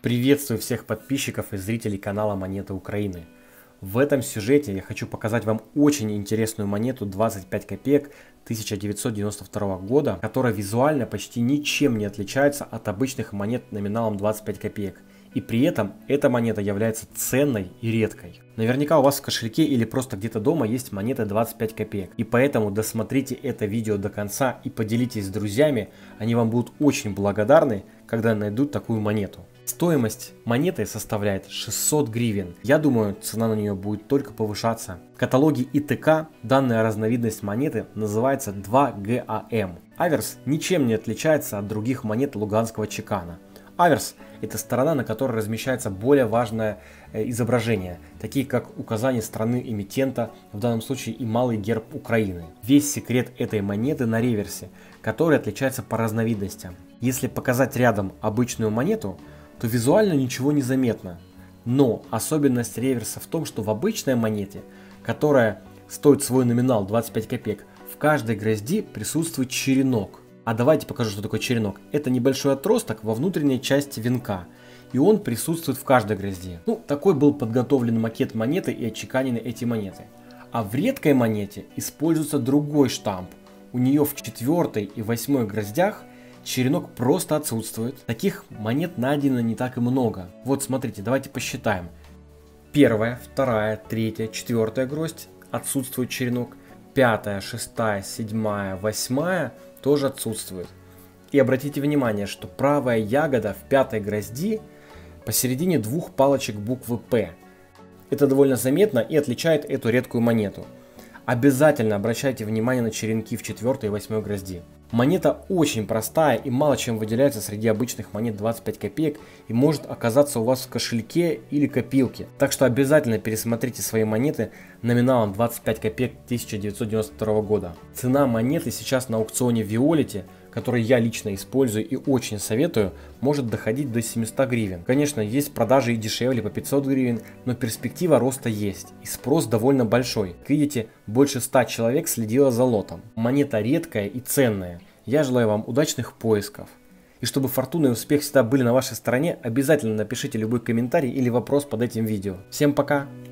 Приветствую всех подписчиков и зрителей канала Монеты Украины. В этом сюжете я хочу показать вам очень интересную монету 25 копеек 1992 года, которая визуально почти ничем не отличается от обычных монет номиналом 25 копеек. И при этом эта монета является ценной и редкой. Наверняка у вас в кошельке или просто где-то дома есть монета 25 копеек. И поэтому досмотрите это видео до конца и поделитесь с друзьями. Они вам будут очень благодарны, когда найдут такую монету. Стоимость монеты составляет 600 гривен. Я думаю, цена на нее будет только повышаться. В каталоге ИТК данная разновидность монеты называется 2ГАМ. Аверс ничем не отличается от других монет луганского чекана. Аверс – это сторона, на которой размещается более важное изображение, такие как указание страны эмитента, в данном случае и малый герб Украины. Весь секрет этой монеты на реверсе, который отличается по разновидностям. Если показать рядом обычную монету, то визуально ничего не заметно. Но особенность реверса в том, что в обычной монете, которая стоит свой номинал 25 копеек, в каждой грозди присутствует черенок. А давайте покажу, что такое черенок. Это небольшой отросток во внутренней части венка. И он присутствует в каждой грозди. Такой был подготовлен макет монеты и отчеканены эти монеты. А в редкой монете используется другой штамп. У нее в 4 и 8 гроздях черенок просто отсутствует. Таких монет найдено не так и много. Вот смотрите, давайте посчитаем. 1, 2, 3, 4 гроздь отсутствует черенок. 5, 6, 7, 8 тоже отсутствует. И обратите внимание, что правая ягода в 5 грозди посередине двух палочек буквы П. Это довольно заметно и отличает эту редкую монету. Обязательно обращайте внимание на черенки в 4 и 8 грозди. Монета очень простая и мало чем выделяется среди обычных монет 25 копеек и может оказаться у вас в кошельке или копилке. Так что обязательно пересмотрите свои монеты номиналом 25 копеек 1992 года. Цена монеты сейчас на аукционе Виолити, который я лично использую и очень советую, может доходить до 700 гривен. Конечно, есть продажи и дешевле по 500 гривен, но перспектива роста есть и спрос довольно большой. Как видите, больше 100 человек следило за лотом. Монета редкая и ценная. Я желаю вам удачных поисков. И чтобы фортуна и успех всегда были на вашей стороне, обязательно напишите любой комментарий или вопрос под этим видео. Всем пока!